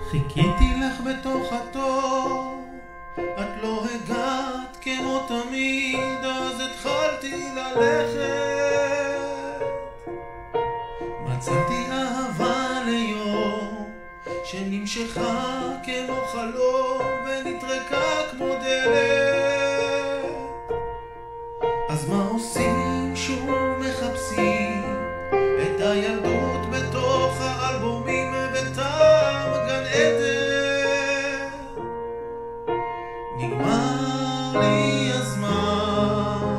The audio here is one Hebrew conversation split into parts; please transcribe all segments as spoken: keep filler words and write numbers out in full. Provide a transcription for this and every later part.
חיכיתי לך בתוך התור, את לא הגעת כמו תמיד, אז התחלתי ללכת. מצאתי אהבה ליום שנמשכה כמו חלום ונטרקה כמו דלת. אז מה עושים? שוב מחפשים את הילדות בתוך האלבומים וטעם גן עדן. נגמר לי הזמן,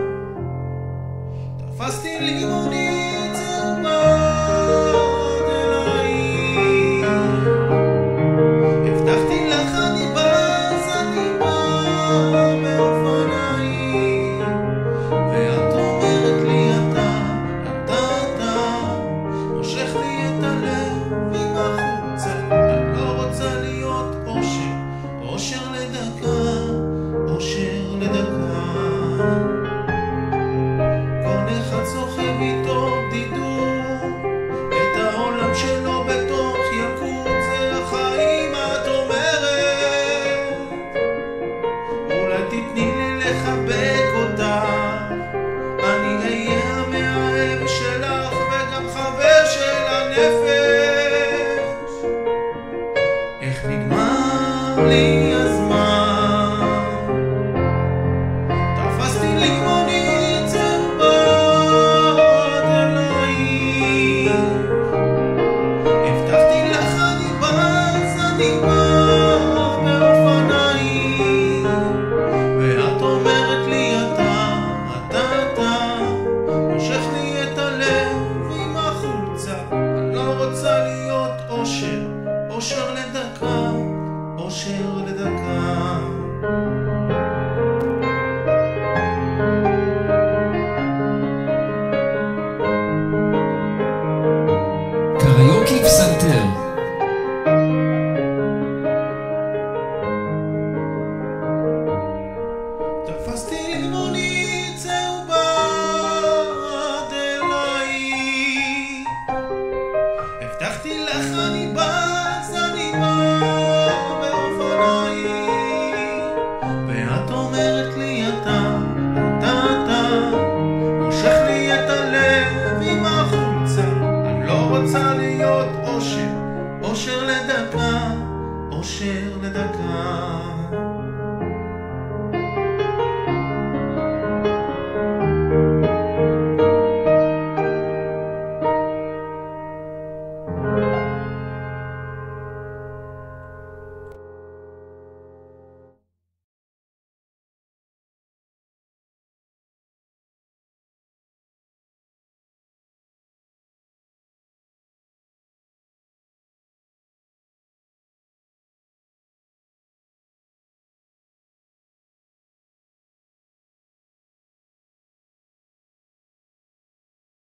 תפסתי לי מונית צהובה אליי, הבטחתי לך אני בז, אני בא באופניי, ואת אומרת לי אתה, אתה, אתה מושך לי את הלב עם החוצה. אני לא רוצה להיות אושר, אושר לדקה, אושר לדקה. כל אחד סוחב איתו בדידות, את העולם שלו בתוך ילקוט, זה החיים את אומרת. אולי תתני לי לחבק אותך, אני אהיה המאהב שלך וגם חבר של הנפש. איך נגמר לי הזמן, תפסתי לי מונית צהובה אליי, הבטחתי לך אני בז, אני בא באופניי, ואת אומרת לי אתה, אתה, אתה מושך לי את הלב עם החולצה. אני לא רוצה להיות אושר, אושר לדקה, אושר לדקה. קריוקי פסנתר. תפסתי לי מונית צהובה עד אליי, הבטחתי לך אני בז, אני בא באופניי, ואת אומרת לי אתה, אתה, אתה מושך לי את הלב עם החולצה. אני לא רוצה להיות אושר, אושר לדקה, אושר לדקה.